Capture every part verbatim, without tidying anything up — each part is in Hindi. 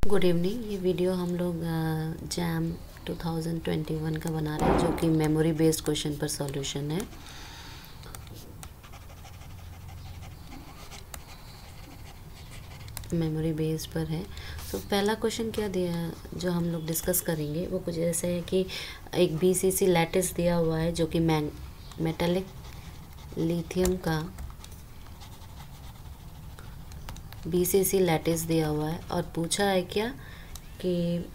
Good evening. ये वीडियो हम लोग JAM two thousand twenty one का बना रहे हैं, जो कि मेमोरी बेस्ड क्वेश्चन पर सॉल्यूशन है। मेमोरी बेस्ड पर है। तो पहला क्वेश्चन क्या दिया जो हम लोग डिस्कस करेंगे वो कुछ ऐसे है कि एक बी सी सी लैटिस दिया हुआ है, जो कि मेटालिक लिथियम का बी सी सी लैटिस दिया हुआ है और पूछा है क्या कि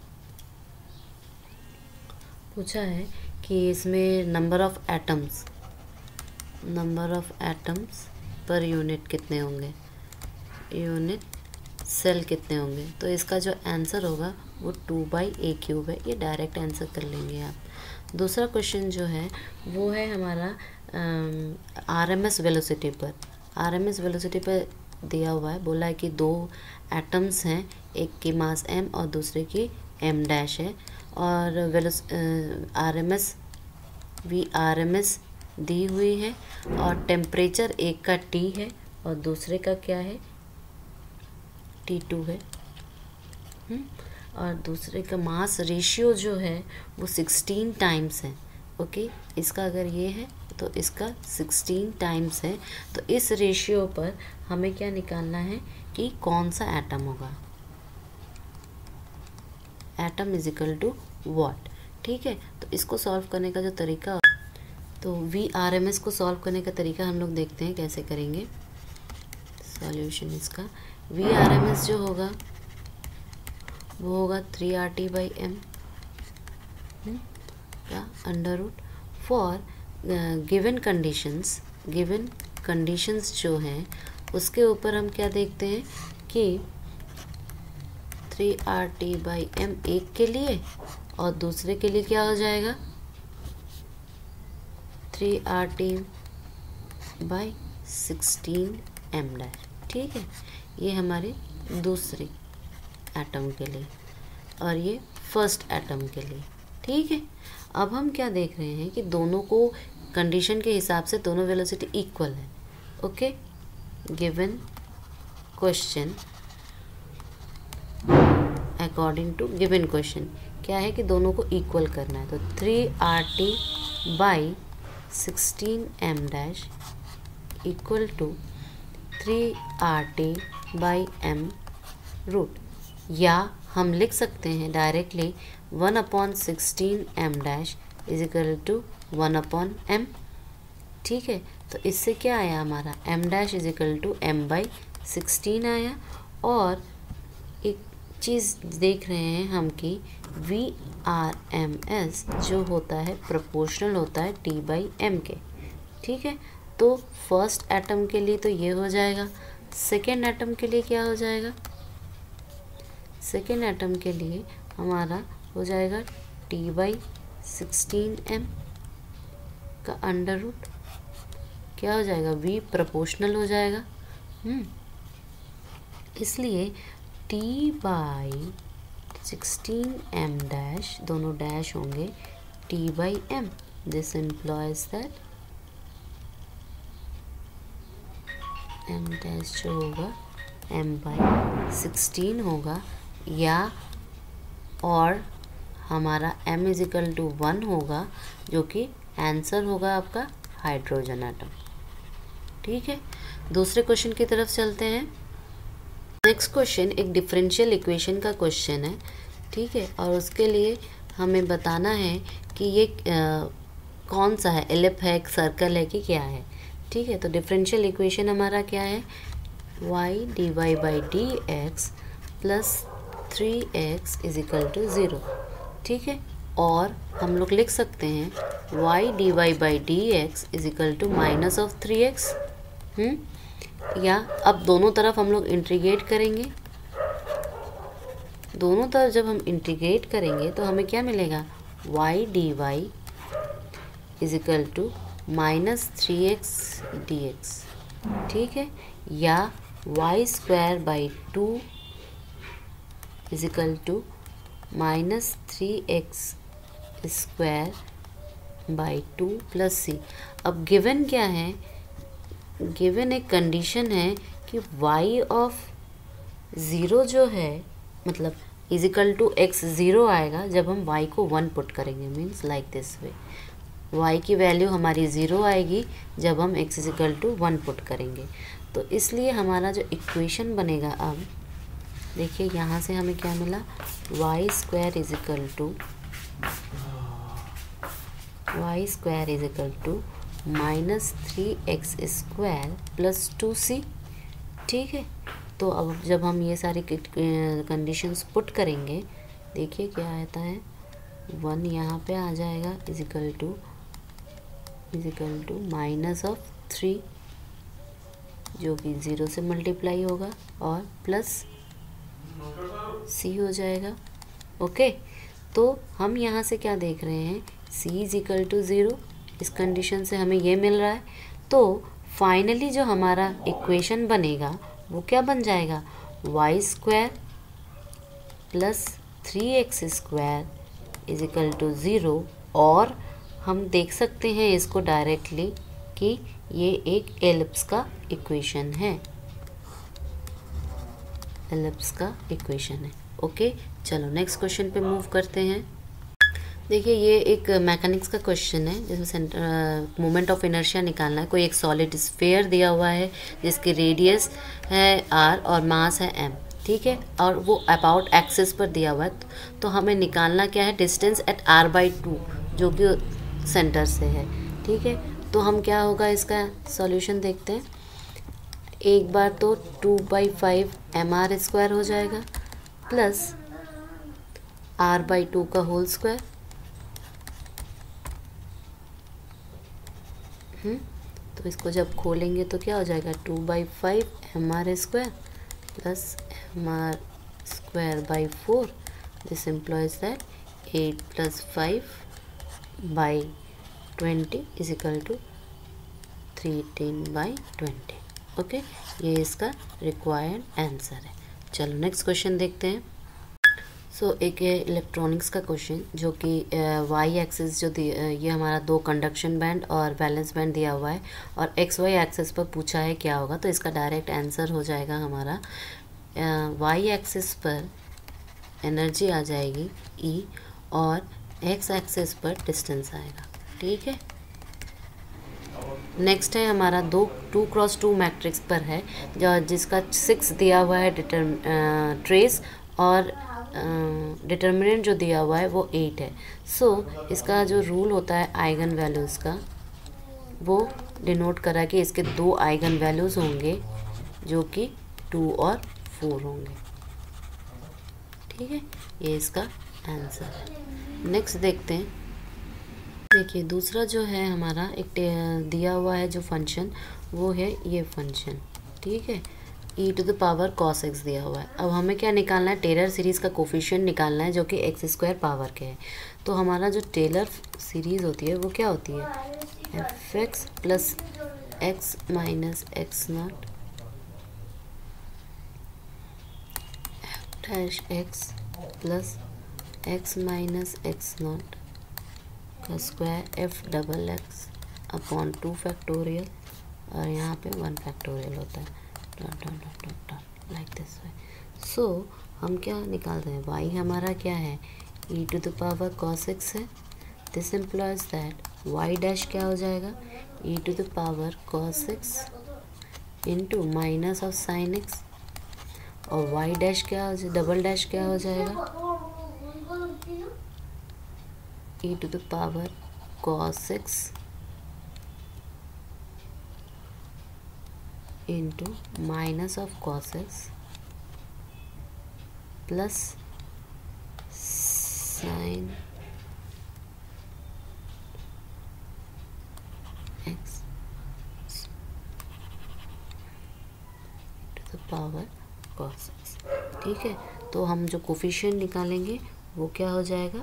पूछा है कि इसमें number of atoms number of atoms per unit कितने होंगे, यूनिट सेल कितने होंगे। तो इसका जो आंसर होगा वो टू बाई ए क्यूब है। ये डायरेक्ट आंसर कर लेंगे आप। दूसरा क्वेश्चन जो है वो है हमारा आर एम एस वेलोसिटी पर। आर एम एस वेलोसिटी पर दिया हुआ है, बोला है कि दो एटम्स हैं, एक की मास m और दूसरे की m डैश है, और वेलोस R M S V R M S दी हुई है, और टेम्परेचर एक का T है और दूसरे का क्या है टी टू है, हुँ? और दूसरे का मास रेशियो जो है वो सिक्सटीन टाइम्स है। ओके, इसका अगर ये है तो इसका सिक्सटीन टाइम्स है। तो इस रेशियो पर हमें क्या निकालना है कि कौन सा एटम होगा, atom is equal to what. ठीक है, तो इसको सॉल्व करने का जो तरीका, तो वी आर एम एस को सॉल्व करने का तरीका हम लोग देखते हैं कैसे करेंगे सॉल्यूशन इसका। वी आर एम एस जो होगा वो होगा three R T by M या under root for given conditions. Given conditions जो हैं उसके ऊपर हम क्या देखते हैं कि three R T by M एक के लिए और दूसरे के लिए क्या हो जाएगा three R T by sixteen M dash. ठीक है, ये हमारे दूसरे एटम के लिए और ये फर्स्ट एटम के लिए। ठीक है, अब हम क्या देख रहे हैं कि दोनों को कंडीशन के हिसाब से दोनों वेलोसिटी इक्वल है। Okay, given question according to given question क्या है कि दोनों को इक्वल करना है। तो three R T by sixteen M dash equal to three R T by M root, या हम लिख सकते हैं directly one upon sixteen M dash is equal to one upon M. ठीक है, तो इससे क्या आया हमारा M dash is equal to M by sixteen आया। और एक चीज़ देख रहे हैं हम कि वी आर एम एस जो होता है प्रोपोर्शनल होता है टी बाई एम के। ठीक है, तो फर्स्ट एटम के लिए तो ये हो जाएगा, सेकेंड एटम के लिए क्या हो जाएगा, सेकेंड एटम के लिए हमारा हो जाएगा टी बाई सिक्सटीन एम का अंडर रूट क्या हो जाएगा वी प्रोपोर्शनल हो जाएगा। हम्म इसलिए t by sixteen M dash, दोनों डैश होंगे t by m. This implies that m dash जो होगा एम बाई सिक्सटीन होगा, या और हमारा m is equal to one होगा, जो कि आंसर होगा आपका हाइड्रोजन एटम। ठीक है, दूसरे क्वेश्चन की तरफ चलते हैं। नेक्स्ट क्वेश्चन एक डिफरेंशियल इक्वेशन का क्वेश्चन है। ठीक है, और उसके लिए हमें बताना है कि ये आ, कौन सा है, एलिप है, सर्कल है कि क्या है। ठीक है, तो डिफरेंशियल इक्वेशन हमारा क्या है y d y by d x plus three x is equal to zero. ठीक है, और हम लोग लिख सकते हैं y d y by d x is equal to minus of three x. या अब दोनों तरफ हम लोग इंटीग्रेट करेंगे, दोनों तरफ जब हम इंटीग्रेट करेंगे तो हमें क्या मिलेगा y d y is equal to minus three x d x. ठीक है, या y square by two is equal to minus three x square by two plus c. अब गिवन क्या है, गिवन एक कंडीशन है कि y ऑफ ज़ीरो जो है, मतलब इजिकल टू एक्स ज़ीरो आएगा जब हम y को वन पुट करेंगे, means like this way. y की वैल्यू हमारी ज़ीरो आएगी जब हम x is equal to one put करेंगे। तो इसलिए हमारा जो इक्वेशन बनेगा, अब देखिए यहाँ से हमें क्या मिला, y square is equal to y square is equal to minus three x square plus two c. ठीक है, तो अब जब हम ये सारी कंडीशंस पुट करेंगे, देखिए क्या आता है, वन यहाँ पे आ जाएगा is equal to is equal to minus of three जो कि ज़ीरो से मल्टीप्लाई होगा और प्लस सी हो जाएगा। ओके, तो हम यहाँ से क्या देख रहे हैं, c is equal to zero, इस कंडीशन से हमें ये मिल रहा है। तो फाइनली जो हमारा इक्वेशन बनेगा वो क्या बन जाएगा, y square plus three x square is equal to zero. और हम देख सकते हैं इसको डायरेक्टली कि ये एक एलिप्स का इक्वेशन है, एलिप्स का इक्वेशन है। ओके, चलो नेक्स्ट क्वेश्चन पे मूव करते हैं। देखिए ये एक मैकेनिक्स का क्वेश्चन है जिसमें सेंटर मोमेंट ऑफ इनर्शिया निकालना है। कोई एक सॉलिड स्फीयर दिया हुआ है जिसकी रेडियस है आर और मास है एम, ठीक है, और वो अबाउट एक्सिस पर दिया हुआ है। तो हमें निकालना क्या है, distance at r by two जो कि सेंटर से है। ठीक है, तो हम क्या होगा इसका सॉल्यूशन देखते हैं। एक बार तो two by five m r square हो जाएगा प्लस आर बाई टू का होल स्क्वायर। हम्म तो इसको जब खोलेंगे तो क्या हो जाएगा, two by five m r square plus m r square by four. This implies that eight plus five by twenty is equal to three ten by twenty. Okay, ये इसका रिक्वायर्ड आंसर है। चलो नेक्स्ट क्वेश्चन देखते हैं। सो so, एक है इलेक्ट्रॉनिक्स का क्वेश्चन जो कि वाई एक्सिस जो दिया, ये हमारा दो कंडक्शन बैंड और बैलेंस बैंड दिया हुआ है और एक्स वाई एक्सिस पर पूछा है क्या होगा। तो इसका डायरेक्ट आंसर हो जाएगा हमारा वाई एक्सिस पर एनर्जी आ जाएगी ई और एक्स एक्सिस पर डिस्टेंस आएगा। ठीक है, नेक्स्ट है हमारा दो टू क्रॉस टू मैट्रिक्स पर है जो जिसका सिक्स दिया हुआ है डिटर्म ट्रेस और डिटर्मिनेंट uh, जो दिया हुआ है वो एट है। सो so, इसका जो रूल होता है आइगन वैल्यूज़ का, वो डिनोट करा कि इसके दो आइगन वैल्यूज़ होंगे जो कि टू और फोर होंगे। ठीक है, ये इसका आंसर है। नेक्स्ट देखते हैं। देखिए दूसरा जो है हमारा एक दिया हुआ है जो फंक्शन, वो है ये फंक्शन। ठीक है, e to the power cos x दिया हुआ है। अब हमें क्या निकालना है, टेलर सीरीज़ का कोफिशिएंट निकालना है जो कि एक्स स्क्वायर पावर के है। तो हमारा जो टेलर सीरीज़ होती है वो क्या होती है, f x plus x minus x not f dash x plus x minus x not का square f double x upon two factorial और यहाँ पे वन फैक्टोरियल होता है लाइक दिस वे। सो हम क्या निकाल रहे हैं, y हमारा क्या है, e to the power cos x है। This implies that y dash क्या हो जाएगा, e to the power cos x into minus of sine x और y डैश क्या हो जाए, डबल डैश क्या हो जाएगा, e to the power cos x into minus of cos x plus sine x to the power cos x। ठीक है, तो हम जो कोफिशिएंट निकालेंगे वो क्या हो जाएगा,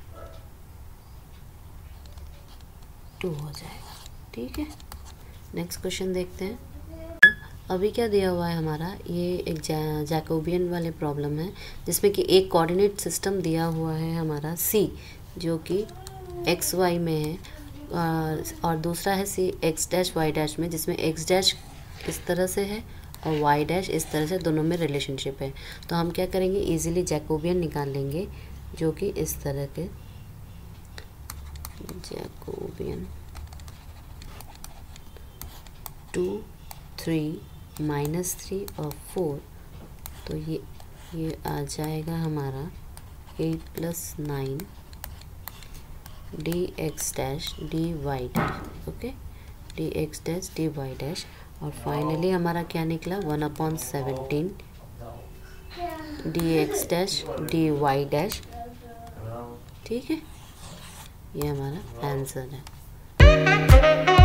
टू हो जाएगा। ठीक है, नेक्स्ट क्वेश्चन देखते हैं। अभी क्या दिया हुआ है हमारा, ये एक जा, जैकोबियन वाले प्रॉब्लम है जिसमें कि एक कोऑर्डिनेट सिस्टम दिया हुआ है हमारा C जो कि एक्स वाई में है और दूसरा है C x dash y dash में, जिसमें एक्स डैश इस तरह से है और वाई डैश इस तरह से दोनों में रिलेशनशिप है। तो हम क्या करेंगे, इजीली जैकोबियन निकाल लेंगे, जो कि इस तरह के Jacobian two three minus three और फोर, तो ये ये आ जाएगा हमारा eight plus nine d x dash d y dash. Okay, d x dash d y dash. और फाइनली हमारा क्या निकला, one upon seventeen d x dash d y dash. ठीक है, ये हमारा आंसर है।